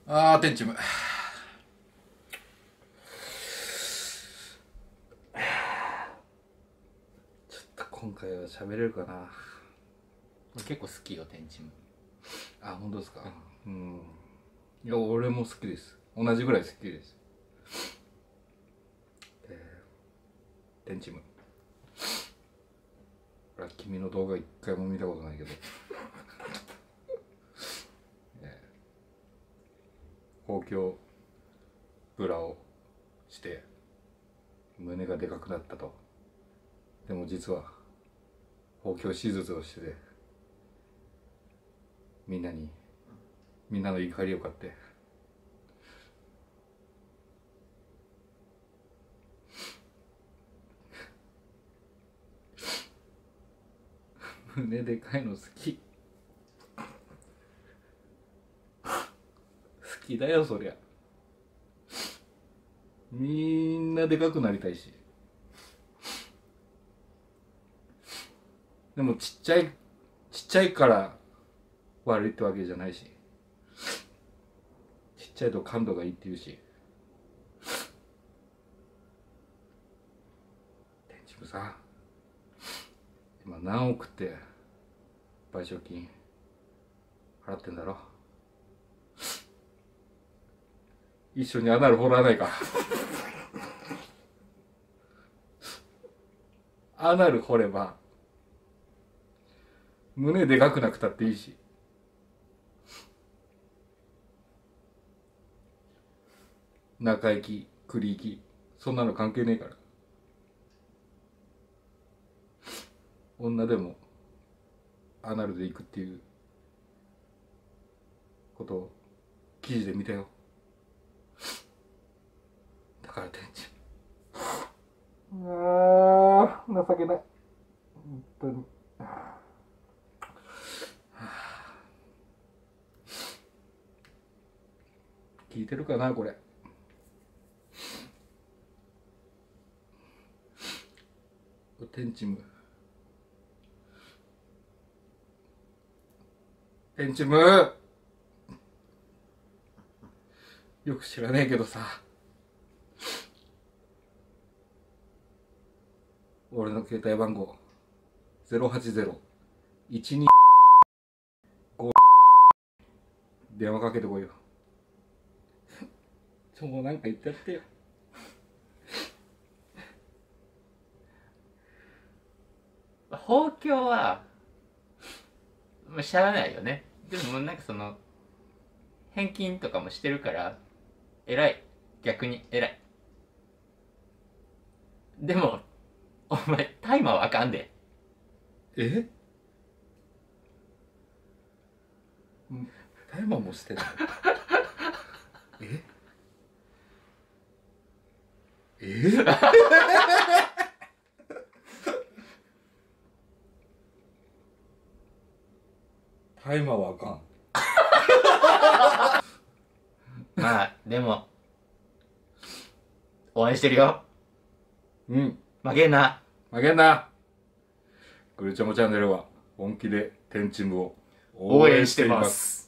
あー、天チム。 ちょっと今回は喋れるかな。 結構好きよ、天チム。 あ、本当ですか。うん。いや、俺も好きです。同じぐらい好きです。天チム。俺は君の動画一回も見たことないけど。包協ブラをして胸がでかくなったと。でも実は包協手術をしてて、みんなの怒りを買って胸でかいの好き。好きだよそりゃ。みんなでかくなりたいし。でもちっちゃいから悪いってわけじゃないし、ちっちゃいと感度がいいって言うし。天竺さん、今何億って賠償金払ってんだろ。一緒にアナル掘らないか。アナル掘れば胸でかくなくたっていいし、中行き栗行きそんなの関係ねえから。女でもアナルで行くっていうことを記事で見たよ。だから天地、あー情けない、本当に。聞いてるかなこれ。天チム、天チム、よく知らねえけどさ、俺の携帯番号080-12電話かけてこいよ。もうなんか言っちゃってよ。 包協は、まあ、しゃあないよね。でもなんかその、返金とかもしてるから、偉い。逆に偉い。でも、お前、タイマーはあかんで。 え、タイマーもしてない。えタイマーはあかん。 まあ、でも、応援してるよ。 うん、 負けんな。 負けんな。グルチャモチャンネルは本気で天チムを応援してます。